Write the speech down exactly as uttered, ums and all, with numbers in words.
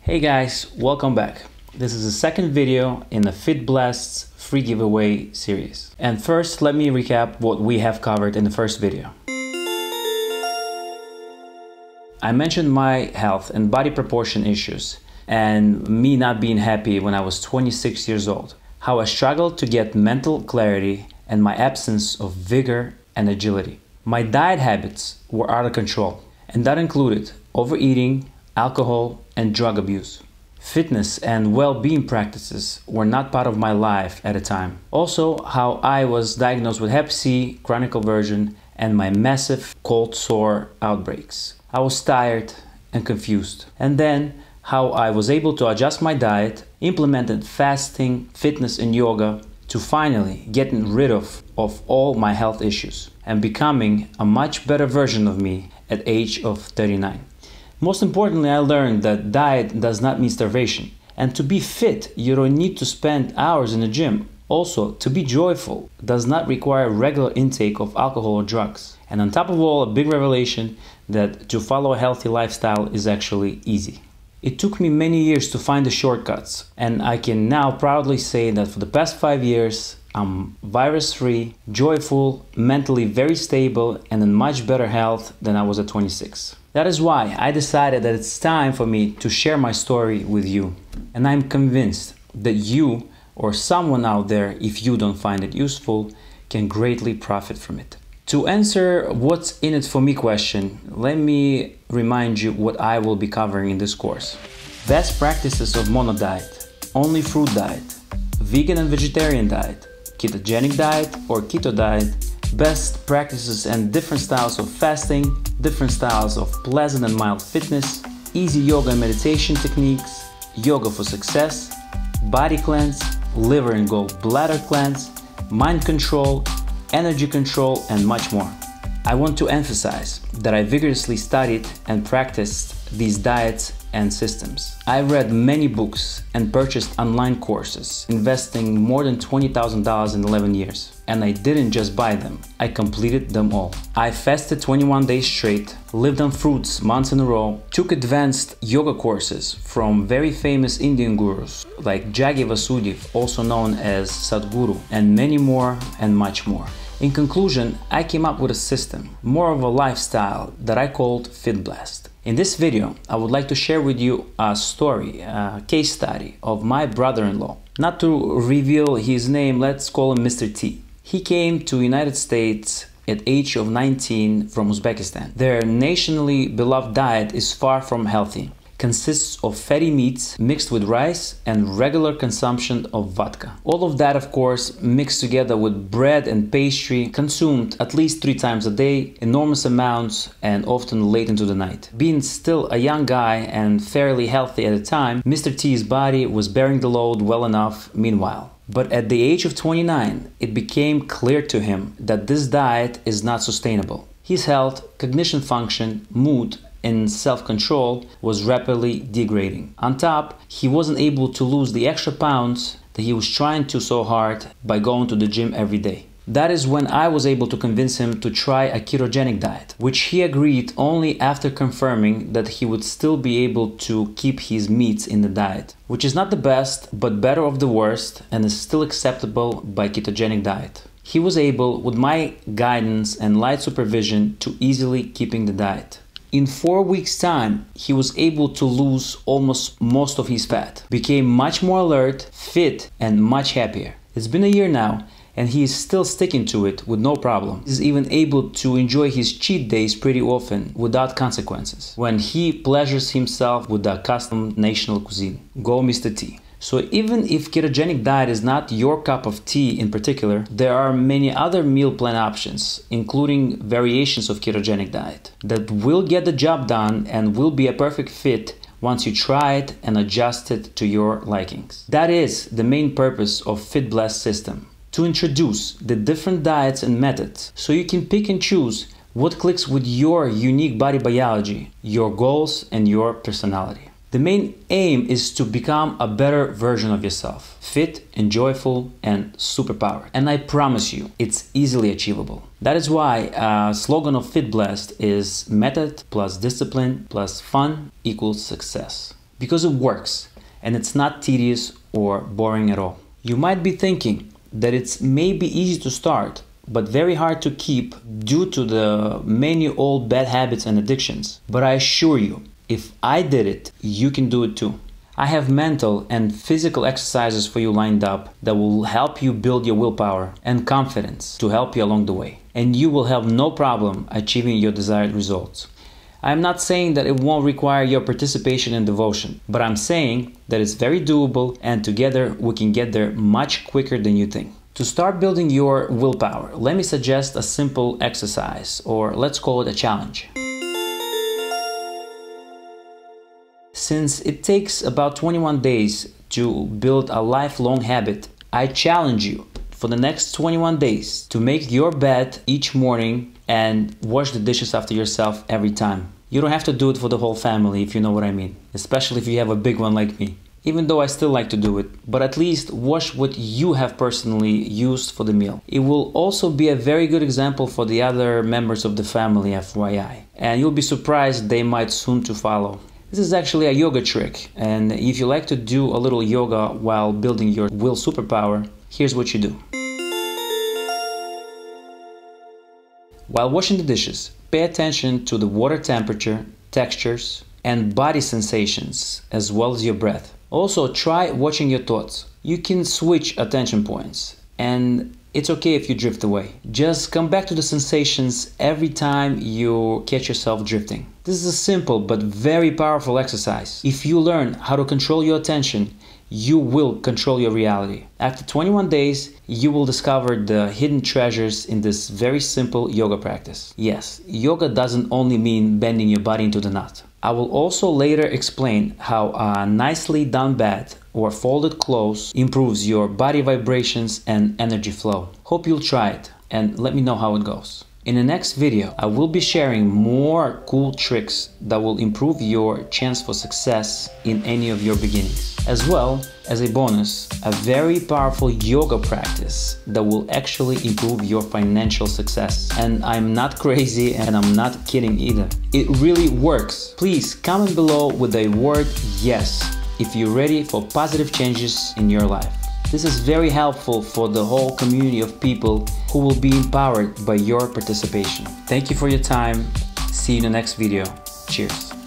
Hey guys, welcome back. This is the second video in the FitBlast's free giveaway series. And first, let me recap what we have covered in the first video. I mentioned my health and body proportion issues and me not being happy when I was twenty-six years old. How I struggled to get mental clarity and my absence of vigor and agility. My diet habits were out of control, and that included overeating, alcohol, and drug abuse. Fitness and well-being practices were not part of my life at the time. Also, how I was diagnosed with hep C, chronic conversion, and my massive cold sore outbreaks. I was tired and confused. And then, how I was able to adjust my diet, implemented fasting, fitness, and yoga to finally getting rid of, of all my health issues and becoming a much better version of me at age of thirty-nine. Most importantly, I learned that diet does not mean starvation. And to be fit, you don't need to spend hours in the gym. Also, to be joyful does not require regular intake of alcohol or drugs. And on top of all, a big revelation that to follow a healthy lifestyle is actually easy. It took me many years to find the shortcuts, and I can now proudly say that for the past five years, I'm virus-free, joyful, mentally very stable, and in much better health than I was at twenty-six. That is why I decided that it's time for me to share my story with you. And I'm convinced that you or someone out there, if you don't find it useful, can greatly profit from it. To answer what's in it for me question, let me remind you what I will be covering in this course. Best practices of mono diet, only fruit diet, vegan and vegetarian diet, ketogenic diet or keto diet, best practices and different styles of fasting, different styles of pleasant and mild fitness, easy yoga and meditation techniques, yoga for success, body cleanse, liver and gallbladder cleanse, mind control, energy control, and much more. I want to emphasize that I vigorously studied and practiced these diets and systems. I read many books and purchased online courses, investing more than twenty thousand dollars in eleven years. And I didn't just buy them, I completed them all. I fasted twenty-one days straight, lived on fruits months in a row, took advanced yoga courses from very famous Indian gurus like Jaggi Vasudev, also known as Sadhguru, and many more and much more. In conclusion, I came up with a system, more of a lifestyle that I called FitBlast. In this video, I would like to share with you a story, a case study of my brother-in-law. Not to reveal his name, let's call him Mister T. He came to United States at age of nineteen from Uzbekistan. Their nationally beloved diet is far from healthy. Consists of fatty meats mixed with rice and regular consumption of vodka. All of that, of course, mixed together with bread and pastry, consumed at least three times a day, enormous amounts, and often late into the night. Being still a young guy and fairly healthy at the time, Mister T's body was bearing the load well enough meanwhile. But at the age of twenty-nine, it became clear to him that this diet is not sustainable. His health, cognition function, mood, and self-control was rapidly degrading. On top, he wasn't able to lose the extra pounds that he was trying to so hard by going to the gym every day. That is when I was able to convince him to try a ketogenic diet, which he agreed only after confirming that he would still be able to keep his meats in the diet, which is not the best, but better of the worst, and is still acceptable by ketogenic diet. He was able, with my guidance and light supervision, to easily keeping the diet. In four weeks' time, he was able to lose almost most of his fat, became much more alert, fit, and much happier. It's been a year now, and he is still sticking to it with no problem. He's even able to enjoy his cheat days pretty often without consequences, when he pleasures himself with the custom national cuisine. Go Mister T. So even if ketogenic diet is not your cup of tea in particular, there are many other meal plan options, including variations of ketogenic diet, that will get the job done and will be a perfect fit once you try it and adjust it to your likings. That is the main purpose of FitBlast system, to introduce the different diets and methods so you can pick and choose what clicks with your unique body biology, your goals, and your personality. The main aim is to become a better version of yourself, fit and joyful and superpowered. And I promise you, it's easily achievable. That is why a slogan of FitBlast is method plus discipline plus fun equals success. because it works and it's not tedious or boring at all. You might be thinking that it's maybe easy to start, but very hard to keep due to the many old bad habits and addictions. But I assure you, if I did it, you can do it too. I have mental and physical exercises for you lined up that will help you build your willpower and confidence to help you along the way. And you will have no problem achieving your desired results. I'm not saying that it won't require your participation and devotion, but I'm saying that it's very doable and together we can get there much quicker than you think. To start building your willpower, let me suggest a simple exercise, or let's call it a challenge. Since it takes about twenty-one days to build a lifelong habit, I challenge you for the next twenty-one days to make your bed each morning and wash the dishes after yourself every time. You don't have to do it for the whole family, if you know what I mean, especially if you have a big one like me. Even though I still like to do it, but at least wash what you have personally used for the meal. It will also be a very good example for the other members of the family, F Y I, and you'll be surprised they might soon to follow. This is actually a yoga trick, and if you like to do a little yoga while building your will superpower, here's what you do. While washing the dishes, pay attention to the water temperature, textures, and body sensations, as well as your breath. Also, try watching your thoughts. You can switch attention points, and it's okay if you drift away. Just come back to the sensations every time you catch yourself drifting. This is a simple but very powerful exercise. If you learn how to control your attention, you will control your reality. After twenty-one days, you will discover the hidden treasures in this very simple yoga practice. Yes, yoga doesn't only mean bending your body into the knot. I will also later explain how a nicely done bed or folded clothes improves your body vibrations and energy flow. Hope you'll try it and let me know how it goes. In the next video, I will be sharing more cool tricks that will improve your chance for success in any of your beginnings. As well as a bonus, a very powerful yoga practice that will actually improve your financial success. And I'm not crazy and I'm not kidding either. It really works. Please comment below with the word yes if you're ready for positive changes in your life. This is very helpful for the whole community of people who will be empowered by your participation. Thank you for your time. See you in the next video. Cheers.